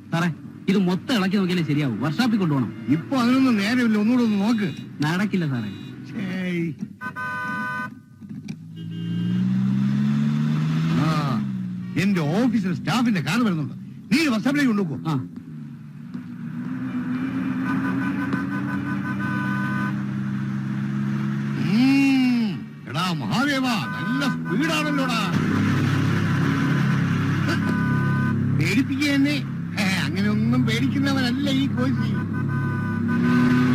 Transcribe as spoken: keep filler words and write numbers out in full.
സാറേ ഇത് മൊത്തം ഇളക്കി നോക്കിയാലേ ശരിയാവും. വർക്ക്ഷോപ്പിൽ കൊണ്ടുപോകണം. ഇപ്പൊ അതിനൊന്നും നേരമില്ല, ഒന്നുകൂടെ ഒന്ന് നോക്ക്. നടക്കില്ല സാറേ. ആ എന്റെ ഓഫീസിൽ സ്റ്റാഫിന്റെ കാർ വരുന്നുണ്ട്. നീ വർക്ക്ഷോപ്പിലേക്ക് കൊണ്ടുപോകും. ആ എടാ മഹാദേവ, നല്ല സ്പീഡാണല്ലോടാ. പേടിപ്പിക്കുക തന്നെ. അങ്ങനെ ഒന്നും പേടിക്കുന്നവനല്ല ഈ കോശി.